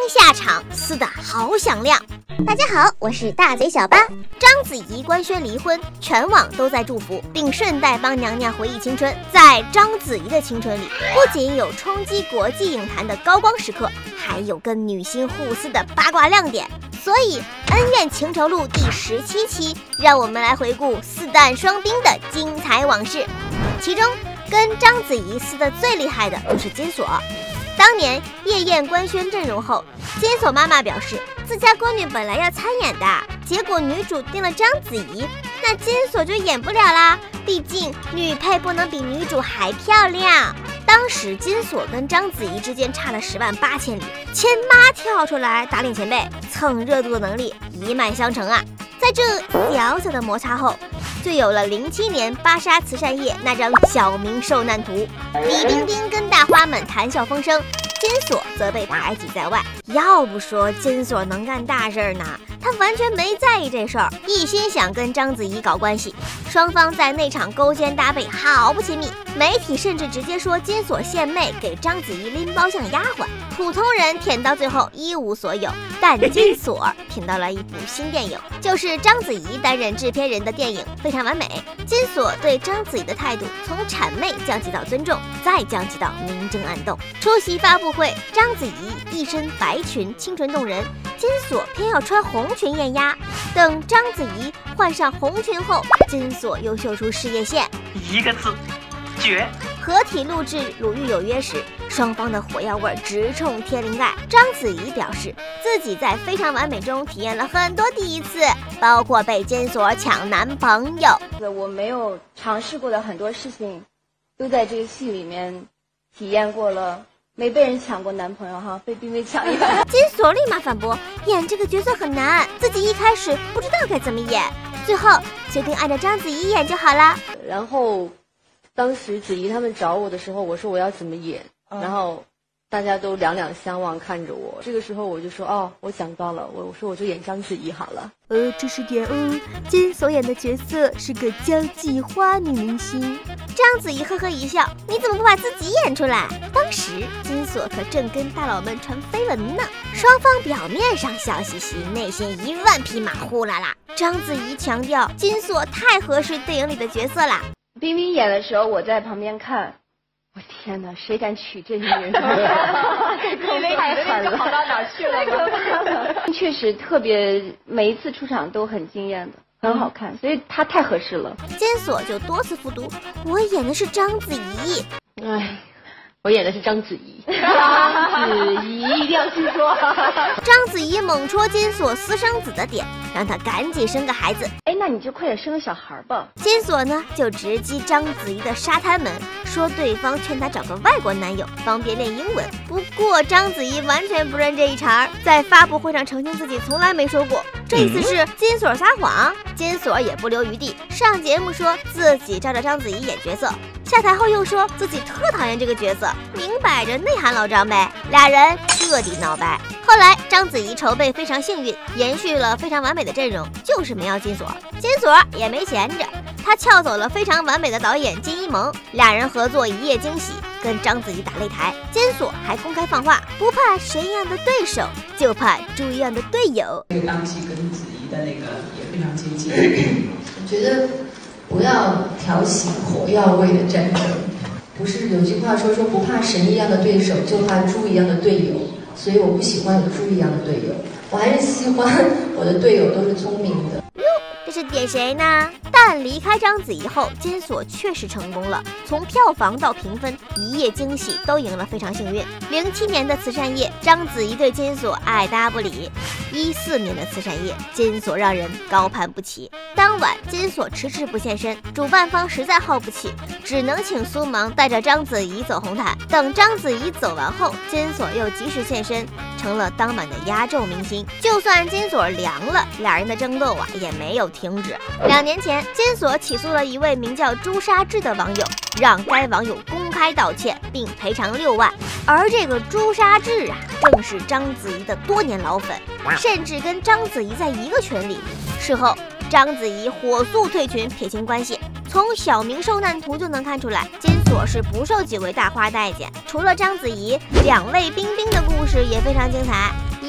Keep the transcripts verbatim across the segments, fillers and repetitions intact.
下场撕得好响亮。大家好，我是大嘴小八。章子怡官宣离婚，全网都在祝福，并顺带帮娘娘回忆青春。在章子怡的青春里，不仅有冲击国际影坛的高光时刻，还有跟女星互撕的八卦亮点。所以《恩怨情仇录》第十七期，让我们来回顾四弹双冰的精彩往事。其中，跟章子怡撕得最厉害的就是金锁。当年夜宴官宣阵容后，金锁妈妈表示自家闺女本来要参演的，结果女主定了章子怡，那金锁就演不了啦，毕竟女配不能比女主还漂亮。当时金锁跟章子怡之间差了十万八千里，亲妈跳出来打脸前辈，蹭热度的能力一脉相承啊！在这小小的摩擦后，就有了零七年芭莎慈善夜那张小明受难图。李冰冰跟大花们谈笑风生，金锁则被排挤在外。要不说金锁能干大事呢，他完全没在意这事儿，一心想跟章子怡搞关系。双方在那场勾肩搭背，好不亲密。媒体甚至直接说金锁献媚，给章子怡拎包像丫鬟。普通人舔到最后一无所有，但金锁品到了一部新电影，就是章子怡担任制片人的电影《非常完美》。金锁对章子怡的态度从谄媚降级到尊重，再降级到明争暗斗。出席发布会，章子怡一身白裙，清纯动人，金锁偏要穿红裙艳压。等章子怡换上红裙后，金锁又秀出事业线， 一个字，绝。 合体录制《鲁豫有约》时，双方的火药味直冲天灵盖。章子怡表示自己在《非常完美》中体验了很多第一次，包括被金锁抢男朋友。 我没有尝试过的很多事情，都在这个戏里面体验过了。没被人抢过男朋友哈，被冰冰抢一个。 金锁立马反驳，演这个角色很难，自己一开始不知道该怎么演，最后决定按照章子怡演就好了。 然后当时子怡他们找我的时候，我说我要怎么演，嗯、然后大家都两两相望看着我。这个时候我就说哦，我想到了，我我说我就演章子怡好了。 呃，知识点哦，金锁演的角色是个交际花女明星。章子怡呵呵一笑，你怎么不把自己演出来？当时金锁可正跟大佬们传绯闻呢，双方表面上笑嘻嘻，内心一万匹马呼啦啦。章子怡强调金锁太合适电影里的角色啦。 冰冰演的时候，我在旁边看，我天哪，谁敢娶这女人？ 因为太狠了，跑到哪去了？ 确实特别，每一次出场都很惊艳的，很好看，所以她太合适了。 金锁就多次复读，我演的是章子怡。 哎，我演的是章子怡。章子怡一定要听说。 章子怡猛戳金锁私生子的点，让他赶紧生个孩子。 哎，那你就快点生个小孩吧。 金锁呢就直击章子怡的沙滩门，说对方劝他找个外国男友，方便练英文。不过章子怡完全不认这一茬，在发布会上澄清自己从来没说过，这意思是金锁撒谎。金锁也不留余地，上节目说自己照着章子怡演角色，下台后又说自己特讨厌这个角色，明摆着内涵老张呗，俩人彻底闹掰。后来章子怡筹备非常幸运，延续了非常完美的阵容，就是没要金锁。金锁也没闲着，他撬走了非常完美的导演金一萌，俩人合作一夜惊喜，跟章子怡打擂台。金锁还公开放话，不怕神一样的对手，就怕猪一样的队友。 这个档期跟子怡的那个也非常接近。我觉得不要挑起火药味的战争，不是有句话说说不怕神一样的对手，就怕猪一样的队友。所以我不喜欢有猪一样的队友，我还是喜欢我的队友都是聪明的。 哟，这是点谁呢？但离开章子怡后，金锁确实成功了，从票房到评分，一夜惊喜都赢了非常幸运。零七年的慈善夜，章子怡对金锁爱答不理；一四年的慈善夜，金锁让人高攀不起。当晚金锁迟迟不现身，主办方实在耗不起，只能请苏芒带着章子怡走红毯。等章子怡走完后，金锁又及时现身，成了当晚的压轴明星。就算金锁凉了，俩人的争斗啊也没有停止。两年前，金锁起诉了一位名叫朱砂痣的网友，让该网友公开道歉并赔偿六万。而这个朱砂痣啊，正是章子怡的多年老粉，甚至跟章子怡在一个群里。事后，章子怡火速退群撇清关系。从小明受难图就能看出来，金锁是不受几位大花待见。除了章子怡，两位冰冰的故事也非常精彩。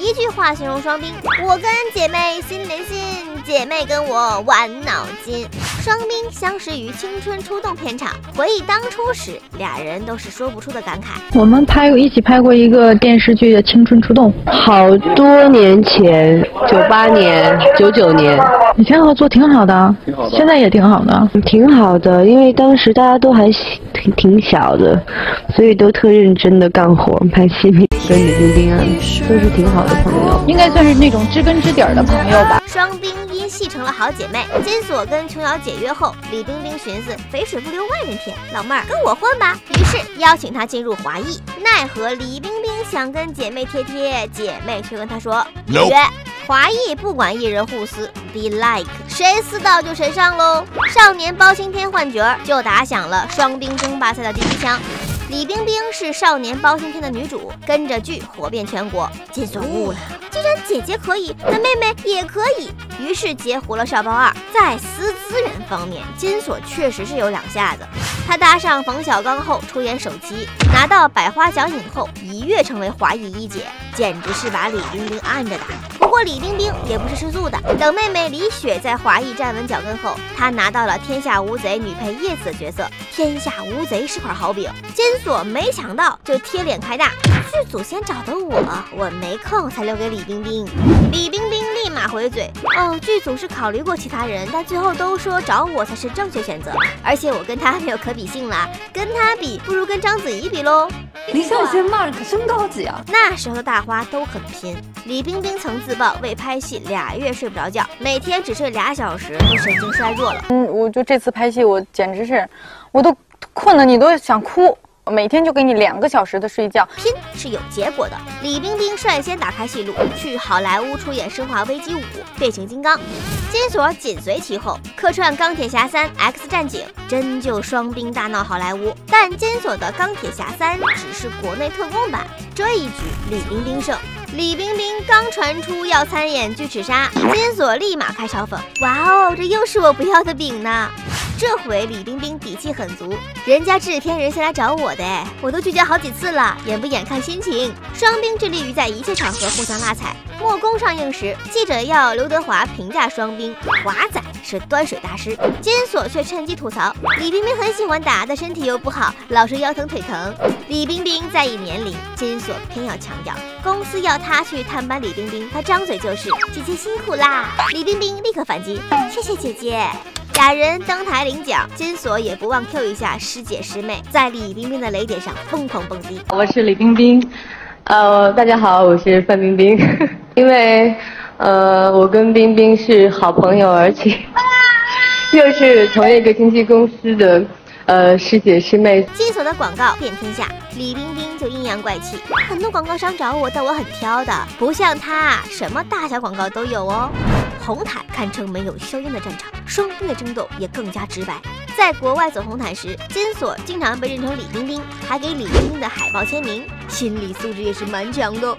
一句话形容双冰：我跟姐妹心连心，姐妹跟我玩脑筋。双冰相识于《青春出动》片场，回忆当初时，俩人都是说不出的感慨。 我们拍过一起拍过一个电视剧的《青春出动》， 好多年前，九八年、九九年， 以前合作挺好的，现在也挺好的， 挺好的。因为当时大家都还挺挺小的，所以都特认真的干活拍戏。跟李冰冰啊，都是挺好的朋友， 应该算是那种知根知底的朋友吧。 双冰因戏成了好姐妹。金锁跟琼瑶解约后，李冰冰寻思肥水不流外人田，老妹儿跟我混吧，于是邀请她进入华谊。奈何李冰冰想跟姐妹贴贴，姐妹却跟她说约。华谊不管艺人互撕 ，be like， 谁撕到就谁上喽。少年包青天换角就打响了双冰争霸赛的第一枪。李冰冰是少年包青天的女主，跟着剧火遍全国。金锁悟了，既然姐姐可以，那妹妹也可以，于是截胡了少包二。在私资源方面，金锁确实是有两下子。她搭上冯小刚后出演首期，拿到百花奖影后，一跃成为华谊一姐，简直是把李冰冰按着打。不过李冰冰也不是吃素的，等妹妹李雪在华谊站稳脚跟后，她拿到了《天下无贼》女配叶子的角色。天下无贼是块好饼，金锁没抢到就贴脸开大，剧组先找的我，我没空才留给李冰冰。李冰冰立马回嘴，哦，剧组是考虑过其他人，但最后都说找我才是正确选择，而且我跟他没有可比性啦，跟他比不如跟章子怡比喽。 李小仙骂人可真高级啊！ 那时候的大花都很拼。李冰冰曾自曝为拍戏俩月睡不着觉，每天只睡俩小时，都神经衰弱了。 嗯，我就这次拍戏，我简直是，我都困得你都想哭。每天就给你两个小时的睡觉， 拼是有结果的。李冰冰率先打开戏路，去好莱坞出演《生化危机五》《变形金刚》，金锁紧随其后，客串《钢铁侠三》《X 战警》，真就双冰大闹好莱坞。但金锁的《钢铁侠三》只是国内特供版，这一局李冰冰胜。李冰冰刚传出要参演《巨齿鲨》，金锁立马开嘲讽：“哇哦，这又是我不要的饼呢！”这回李冰冰底气很足，人家制片人先来找我的，哎，我都拒绝好几次了，演不演看心情。双冰致力于在一切场合互相拉踩。莫宫上映时，记者要刘德华评价双冰，华仔是端水大师，金锁却趁机吐槽李冰冰很喜欢打，但身体又不好，老是腰疼腿疼。李冰冰在意年龄，金锁偏要强调公司要他去探班李冰冰，他张嘴就是姐姐辛苦啦。李冰冰立刻反击，谢谢姐姐。俩人登台领奖，金锁也不忘 Q 一下师姐师妹，在李冰冰的雷点上疯狂蹦迪。 我是李冰冰，呃，大家好，我是范冰冰。因为呃，我跟冰冰是好朋友，而且又是同一个经纪公司的呃师姐师妹。 金锁的广告遍天下，李冰冰就阴阳怪气，很多广告商找我，但我很挑的，不像她什么大小广告都有哦。红毯堪称没有硝烟的战场，双冰的争斗也更加直白。在国外走红毯时，金锁经常被认成李冰冰，还给李冰冰的海报签名，心理素质也是蛮强的。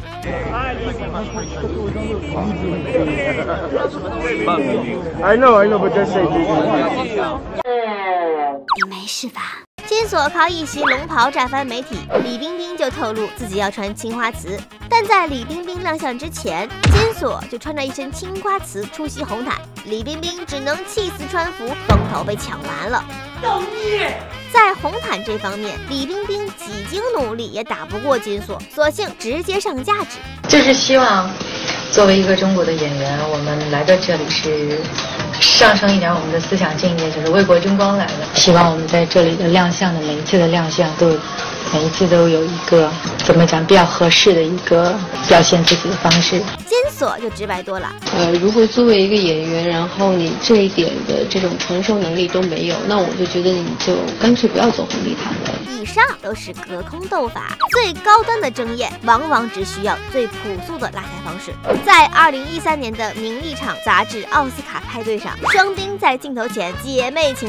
I know, I know, but just say 你没事吧？金锁靠一袭龙袍炸翻媒体，李冰冰就透露自己要穿青花瓷。但在李冰冰亮相之前，金锁就穿着一身青花瓷出席红毯，李冰冰只能弃瓷穿服，风头被抢完了。造孽！在红毯这方面，李冰冰几经努力也打不过金锁，索性直接上价值。 就是希望作为一个中国的演员，我们来到这里是上升一点我们的思想境界，就是为国争光来了。希望我们在这里的亮相的每一次的亮相都每一次都有一个怎么讲比较合适的一个表现自己的方式。 金锁就直白多了。 呃，如果作为一个演员，然后你这一点的这种承受能力都没有，那我就觉得你就干脆不要走红地毯了。 以上都是隔空斗法，最高端的争艳往往只需要最朴素的拉踩方式。在二零一三年的名利场杂志奥斯卡派对上，双冰在镜头前姐妹情深，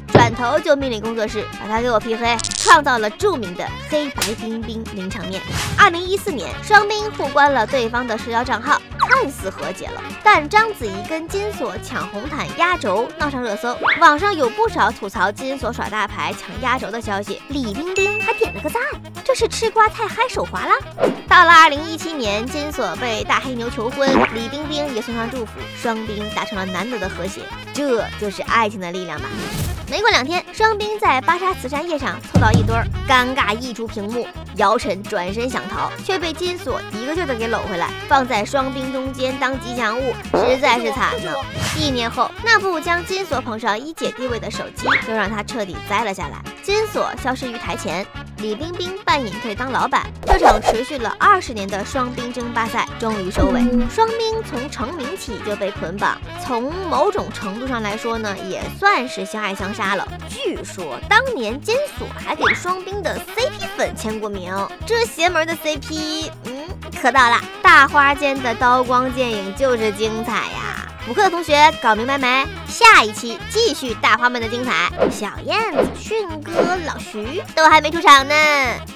转头就命令工作室把他给我 P 黑，创造了著名的黑白冰冰名场面。二零一四年，双冰互关了对方的社交账号，看似和解了，但章子怡跟金锁抢红毯压轴闹上热搜，网上有不少吐槽金锁耍大牌抢压轴的消息，李冰冰还点了个赞，这是吃瓜太嗨手滑啦。到了二零一七年，金锁被大黑牛求婚，李冰冰也送上祝福，双冰达成了难得的和谐，这就是爱情的力量吧。没过两天，双冰在芭莎慈善夜上凑到一堆儿，尴尬溢出屏幕。姚晨转身想逃，却被金锁一个劲儿的给搂回来，放在双冰中间当吉祥物，实在是惨呢。一年后，那部将金锁捧上一姐地位的手机，就让她彻底栽了下来。金锁消失于台前，李冰冰半隐退当老板。这场持续了二十年的双冰争霸赛终于收尾。双冰从成名起就被捆绑，从某种程度上来说呢，也算是相爱相杀了。据说当年金锁还给双冰的 C P 粉签过名，这邪门的 C P， 嗯，可到了。大花间的刀光剑影就是精彩呀！补课的同学搞明白没？下一期继续大花们的精彩，小燕子、迅哥、老徐都还没出场呢。